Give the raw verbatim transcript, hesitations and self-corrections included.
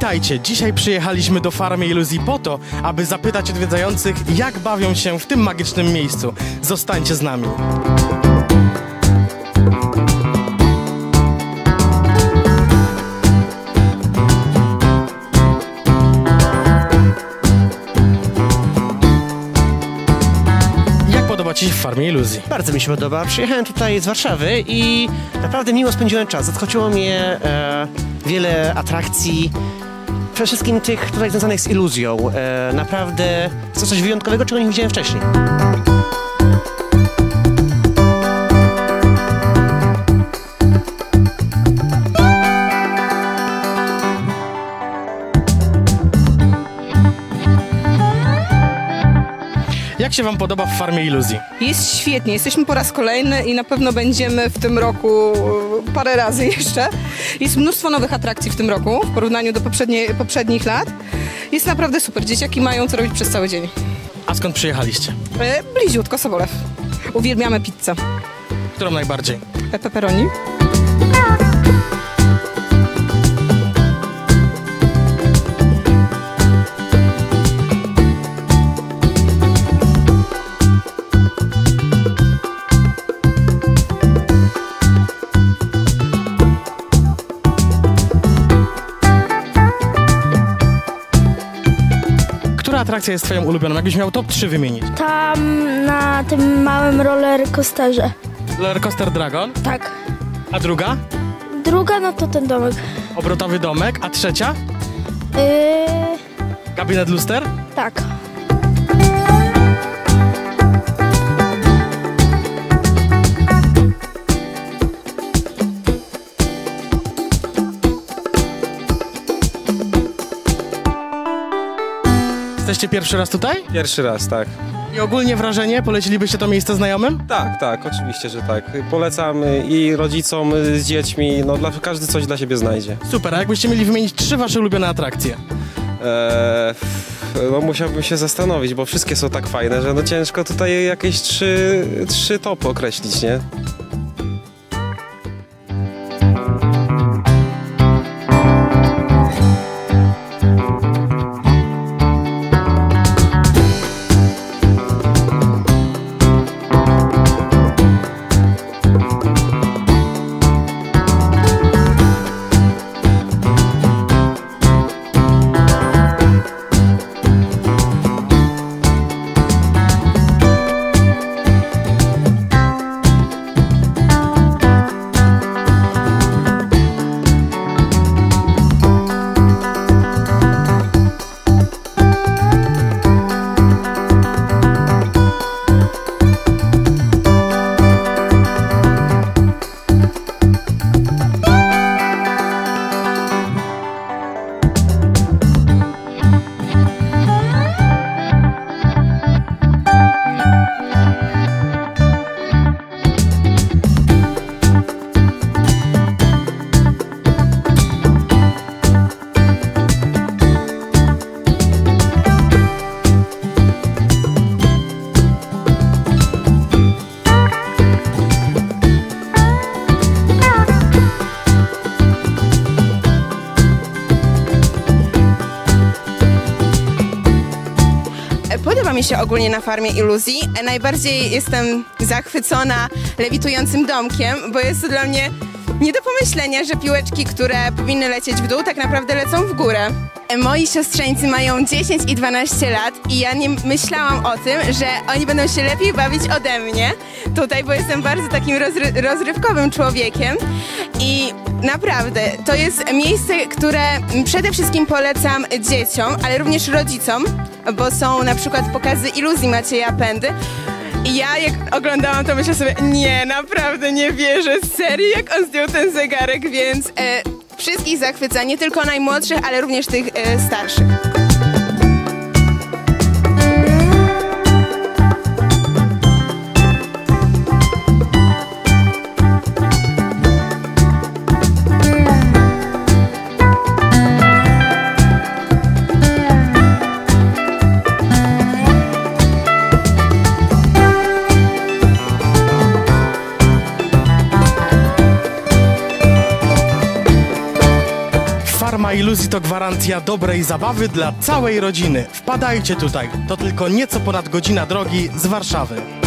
Witajcie! Dzisiaj przyjechaliśmy do Farmy Iluzji po to, aby zapytać odwiedzających, jak bawią się w tym magicznym miejscu. Zostańcie z nami. Ci w Farmie Iluzji? Bardzo mi się podoba. Przyjechałem tutaj z Warszawy i naprawdę miło spędziłem czas. Zaskoczyło mnie e, wiele atrakcji, przede wszystkim tych tutaj związanych z iluzją. E, naprawdę jest to coś wyjątkowego, czego nie widziałem wcześniej. Jak się wam podoba w Farmie Iluzji? Jest świetnie, jesteśmy po raz kolejny i na pewno będziemy w tym roku parę razy jeszcze. Jest mnóstwo nowych atrakcji w tym roku w porównaniu do poprzednie, poprzednich lat. Jest naprawdę super, dzieciaki mają co robić przez cały dzień. A skąd przyjechaliście? E, bliziutko, Sobolew. Uwielbiamy pizzę. Którą najbardziej? E, pepperoni. Która atrakcja jest twoją ulubioną? Jakbyś miał top trzy wymienić? Tam na tym małym roller coasterze. Roller Coaster Dragon? Tak. A druga? Druga no to ten domek. Obrotowy domek. A trzecia? Yy, Gabinet luster? tak. Jesteście pierwszy raz tutaj? Pierwszy raz, tak. I ogólnie wrażenie? Polecilibyście to miejsce znajomym? Tak, tak, oczywiście, że tak. Polecam i rodzicom z dziećmi, no dla, każdy coś dla siebie znajdzie. Super, a jakbyście mieli wymienić trzy wasze ulubione atrakcje? Eee, no musiałbym się zastanowić, bo wszystkie są tak fajne, że no ciężko tutaj jakieś trzy, trzy topy określić, nie? Podoba mi się ogólnie na Farmie Iluzji. Najbardziej jestem zachwycona lewitującym domkiem, bo jest to dla mnie nie do pomyślenia, że piłeczki, które powinny lecieć w dół, tak naprawdę lecą w górę. Moi siostrzeńcy mają dziesięć i dwanaście lat i ja nie myślałam o tym, że oni będą się lepiej bawić ode mnie tutaj, bo jestem bardzo takim rozry rozrywkowym człowiekiem i naprawdę to jest miejsce, które przede wszystkim polecam dzieciom, ale również rodzicom, bo są na przykład pokazy iluzji Macieja Pędy. I ja jak oglądałam, to myślę sobie, nie, naprawdę nie wierzę, serii, jak on zdjął ten zegarek, więc e, wszystkich zachwyca, nie tylko najmłodszych, ale również tych e, starszych. Farma Iluzji to gwarancja dobrej zabawy dla całej rodziny. Wpadajcie tutaj, to tylko nieco ponad godzina drogi z Warszawy.